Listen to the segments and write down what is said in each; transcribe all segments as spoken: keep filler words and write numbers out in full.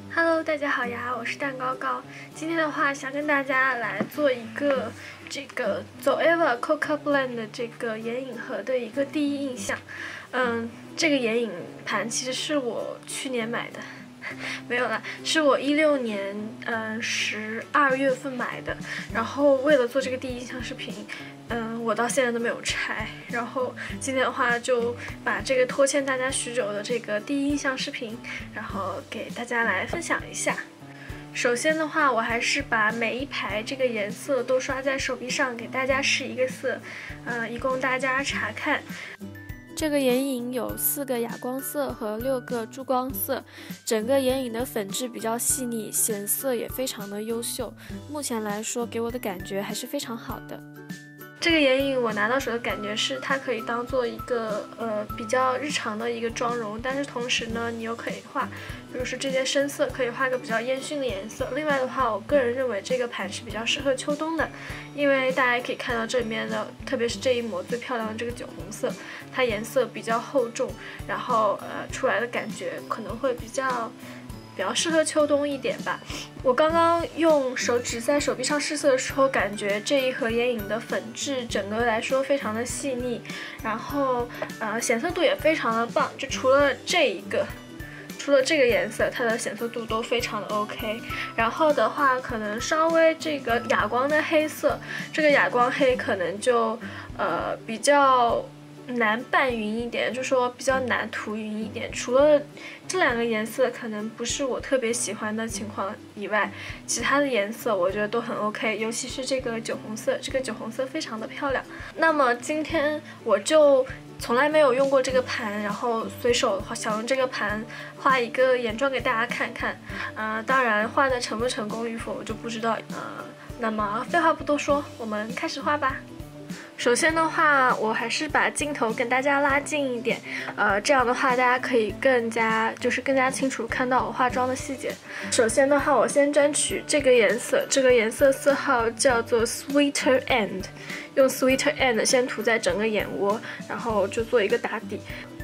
Hello， 大家好呀，我是蛋糕糕。今天的话，想跟大家来做一个这个 Zoeva Coca Blend 的这个眼影盒的一个第一印象。嗯，这个眼影盘其实是我去年买的。没有啦，是我一六年嗯十二月份买的，然后为了做这个第一印象视频，嗯，我到现在都没有拆，然后今天的话就把这个拖欠大家许久的这个第一印象视频，然后给大家来分享一下。首先的话，我还是把每一排这个颜色都刷在手臂上，给大家试一个色，呃，以供大家查看。这个眼影有四个哑光色和六个珠光色，整个眼影的粉质比较细腻，显色也非常的优秀。目前来说，给我的感觉还是非常好的。这个眼影我拿到手的感觉是，它可以当做一个呃比较日常的一个妆容，但是同时呢，你又可以画，比如说这些深色可以画个比较烟熏的颜色。另外的话，我个人认为这个盘是比较适合秋冬的，因为大家可以看到这里面的，特别是这一抹最漂亮的这个酒红色，它颜色比较厚重，然后呃出来的感觉可能会比较。比较适合秋冬一点吧。我刚刚用手指在手臂上试色的时候，感觉这一盒眼影的粉质整个来说非常的细腻，然后呃显色度也非常的棒。就除了这一个，除了这个颜色，它的显色度都非常的 OK。然后的话，可能稍微这个哑光的黑色，这个哑光黑可能就呃比较。难拌匀一点，就说比较难涂匀一点。除了这两个颜色可能不是我特别喜欢的情况以外，其他的颜色我觉得都很 OK， 尤其是这个酒红色，这个酒红色非常的漂亮。那么今天我就从来没有用过这个盘，然后随手想用这个盘画一个眼妆给大家看看。呃，当然画的成不成功与否我就不知道。呃，那么废话不多说，我们开始画吧。首先的话，我还是把镜头跟大家拉近一点，呃，这样的话大家可以更加就是更加清楚看到我化妆的细节。首先的话，我先沾取这个颜色，这个颜色色号叫做 Sweeter End， 用 Sweeter End 先涂在整个眼窝，然后就做一个打底。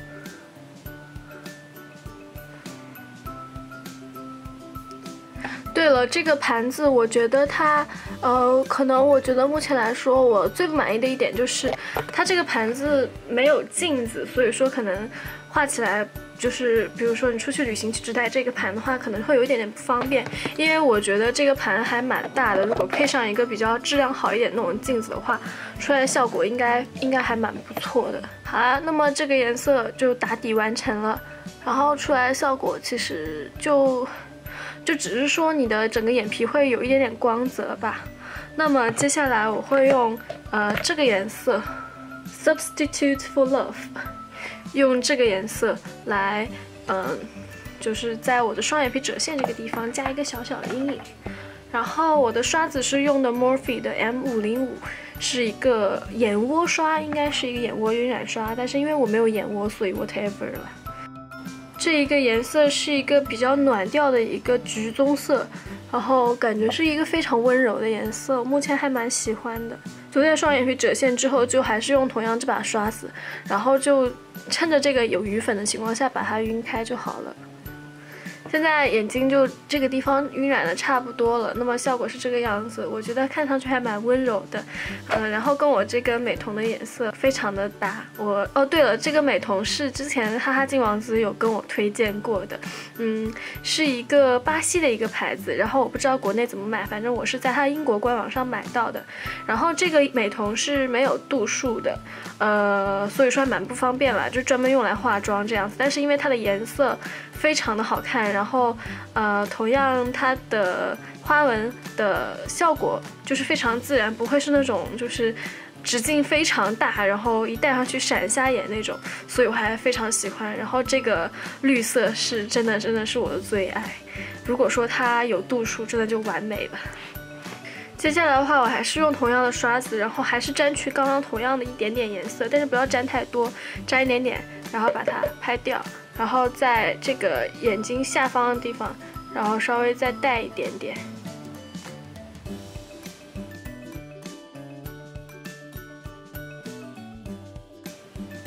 对了，这个盘子我觉得它，呃，可能我觉得目前来说我最不满意的一点就是它这个盘子没有镜子，所以说可能画起来就是，比如说你出去旅行只带这个盘的话，可能会有一点点不方便。因为我觉得这个盘还蛮大的，如果配上一个比较质量好一点那种镜子的话，出来的效果应该应该还蛮不错的。好啦，那么这个颜色就打底完成了，然后出来的效果其实就。就只是说你的整个眼皮会有一点点光泽吧。那么接下来我会用呃这个颜色 Substitute for Love， 用这个颜色来嗯、呃，就是在我的双眼皮褶线这个地方加一个小小的阴影。然后我的刷子是用的 Morphe 的 M 五零五，是一个眼窝刷，应该是一个眼窝晕染刷，但是因为我没有眼窝，所以 whatever 了。这一个颜色是一个比较暖调的一个橘棕色，然后感觉是一个非常温柔的颜色，目前还蛮喜欢的。涂在双眼皮褶线之后，就还是用同样这把刷子，然后就趁着这个有余粉的情况下把它晕开就好了。现在眼睛就这个地方晕染的差不多了，那么效果是这个样子，我觉得看上去还蛮温柔的，呃，然后跟我这个美瞳的颜色非常的搭。我哦对了，这个美瞳是之前哈哈金王子有跟我推荐过的，嗯，是一个巴西的一个牌子，然后我不知道国内怎么买，反正我是在它英国官网上买到的。然后这个美瞳是没有度数的，呃，所以说还蛮不方便啦，就专门用来化妆这样子。但是因为它的颜色非常的好看，然后呃，同样它的花纹的效果就是非常自然，不会是那种就是直径非常大，然后一戴上去闪瞎眼那种，所以我还非常喜欢。然后这个绿色是真的真的是我的最爱，如果说它有度数，真的就完美了。接下来的话，我还是用同样的刷子，然后还是沾取刚刚同样的一点点颜色，但是不要沾太多，沾一点点，然后把它拍掉，然后在这个眼睛下方的地方，然后稍微再带一点点。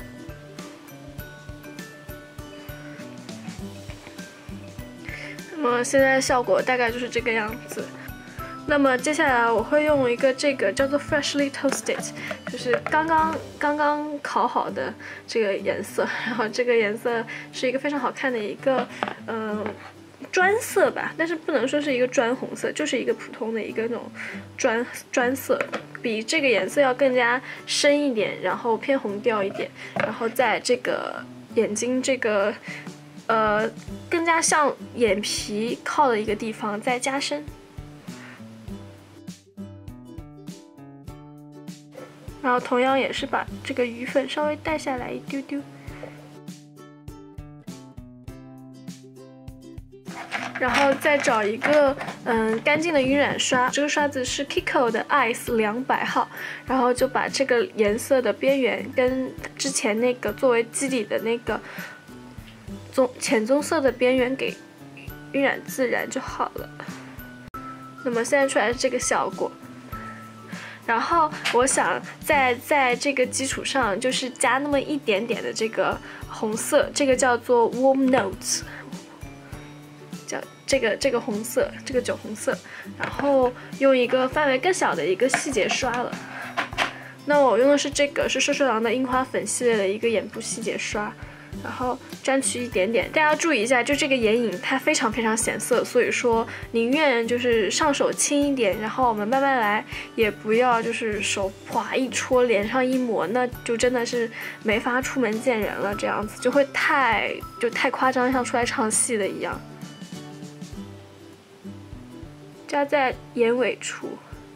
那么么现在效果大概就是这个样子。那么接下来我会用一个这个叫做 Freshly Toasted， 就是刚刚刚刚烤好的这个颜色，然后这个颜色是一个非常好看的一个嗯、呃、砖色吧，但是不能说是一个砖红色，就是一个普通的一个那种砖砖色，比这个颜色要更加深一点，然后偏红调一点，然后在这个眼睛这个呃更加向眼皮靠的一个地方再加深。然后同样也是把这个余粉稍微带下来一丢丢，然后再找一个嗯干净的晕染刷，这个刷子是 Kiko 的 Ice 两百号，然后就把这个颜色的边缘跟之前那个作为基底的那个棕浅棕色的边缘给晕染自然就好了。那么现在出来是这个效果。然后我想在在这个基础上，就是加那么一点点的这个红色，这个叫做 Warm Notes， 叫这个这个红色，这个酒红色，然后用一个范围更小的一个细节刷了。那我用的是这个，是瘦瘦狼的樱花粉系列的一个眼部细节刷。然后沾取一点点，大家注意一下，就这个眼影它非常非常显色，所以说宁愿就是上手轻一点，然后我们慢慢来，也不要就是手哗一戳，脸上一抹，那就真的是没法出门见人了，这样子就会太就太夸张，像出来唱戏的一样。加在眼尾处，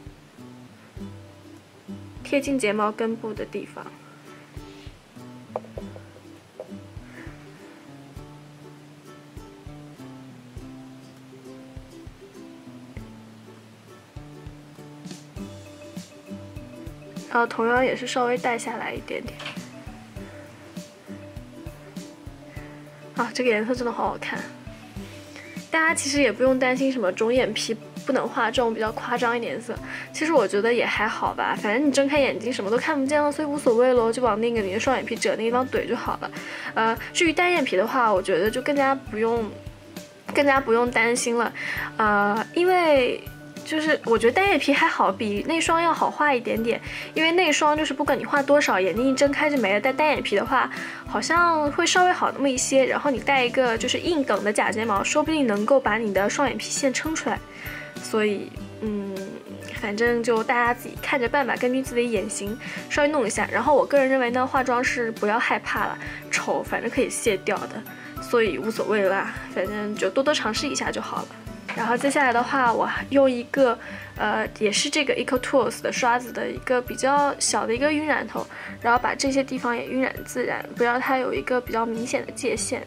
贴近睫毛根部的地方。然后同样也是稍微带下来一点点。啊，这个颜色真的好好看。大家其实也不用担心什么肿眼皮不能画这种比较夸张一点的色，其实我觉得也还好吧，反正你睁开眼睛什么都看不见了，所以无所谓咯，就往那个你的双眼皮褶那地方怼就好了。呃，至于单眼皮的话，我觉得就更加不用，更加不用担心了，呃，因为。就是我觉得单眼皮还好，比内双要好画一点点，因为内双就是不管你画多少，眼睛一睁开就没了。但单眼皮的话，好像会稍微好那么一些。然后你带一个就是硬梗的假睫毛，说不定能够把你的双眼皮线撑出来。所以，嗯，反正就大家自己看着办吧，根据自己的眼型稍微弄一下。然后我个人认为呢，化妆是不要害怕了，丑反正可以卸掉的，所以无所谓啦，反正就多多尝试一下就好了。然后接下来的话，我用一个，呃，也是这个 Eco Tools 的刷子的一个比较小的一个晕染头，然后把这些地方也晕染自然，不要它有一个比较明显的界限。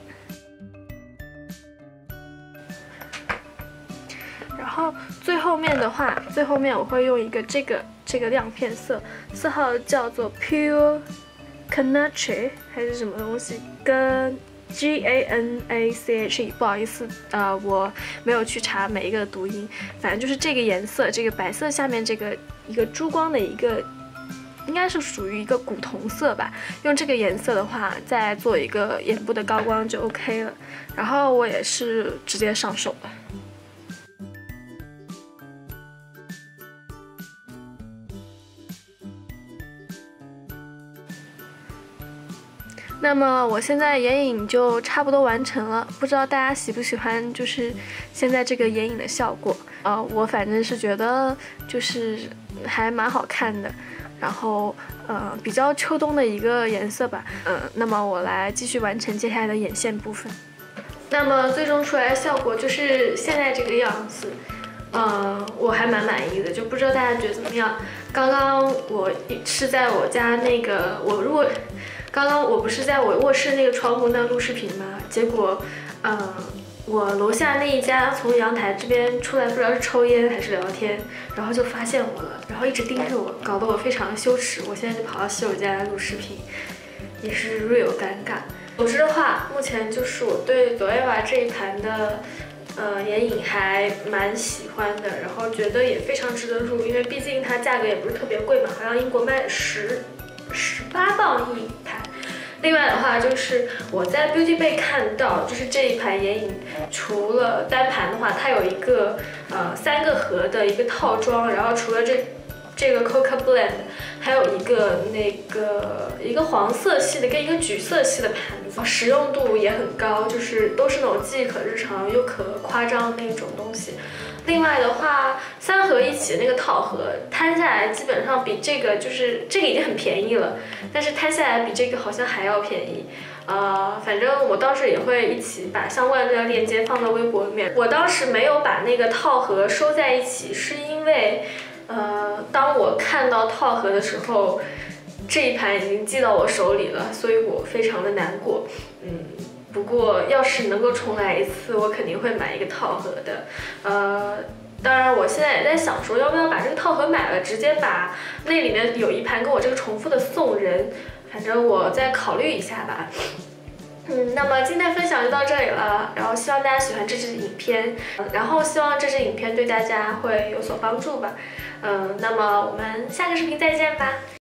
然后最后面的话，最后面我会用一个这个这个亮片色，色号叫做 Pure Ganache 还是什么东西，跟。G A N A C H E， 不好意思，呃，我没有去查每一个的读音，反正就是这个颜色，这个白色下面这个一个珠光的一个，应该是属于一个古铜色吧。用这个颜色的话，再做一个眼部的高光就 OK 了。然后我也是直接上手了。那么我现在眼影就差不多完成了，不知道大家喜不喜欢就是现在这个眼影的效果啊、呃？我反正是觉得就是还蛮好看的，然后呃比较秋冬的一个颜色吧，嗯、呃，那么我来继续完成接下来的眼线部分。那么最终出来的效果就是现在这个样子，呃，我还蛮满意的，就不知道大家觉得怎么样？刚刚我是在我家那个，我如果。刚刚我不是在我卧室那个窗户那录视频吗？结果，嗯、呃，我楼下那一家从阳台这边出来，不知道是抽烟还是聊天，然后就发现我了，然后一直盯着我，搞得我非常的羞耻。我现在就跑到室友家来录视频，也是 real 尴尬。总之的话，目前就是我对 Zoeva 这一盘的。呃，眼影还蛮喜欢的，然后觉得也非常值得入，因为毕竟它价格也不是特别贵嘛，好像英国卖十十八磅一盘， 另外的话，就是我在 Beauty Bay 看到，就是这一盘眼影，除了单盘的话，它有一个呃三个盒的一个套装，然后除了这这个 Coca Blend， 还有一个那个一个黄色系的跟一个橘色系的盘子，实用度也很高，就是都是那种既可日常又可夸张那种东西。另外的话，三盒一起的那个套盒摊下来，基本上比这个就是这个已经很便宜了，但是摊下来比这个好像还要便宜。呃，反正我到时也会一起把相关的链接放到微博里面。我当时没有把那个套盒收在一起，是因为，呃，当我看到套盒的时候，这一盘已经寄到我手里了，所以我非常的难过。嗯。不过，要是能够重来一次，我肯定会买一个套盒的。呃，当然，我现在也在想说，要不要把这个套盒买了，直接把那里面有一盘跟我这个重复的送人。反正我再考虑一下吧。嗯，那么今天分享就到这里了，然后希望大家喜欢这支影片，然后希望这支影片对大家会有所帮助吧。嗯，那么我们下个视频再见吧。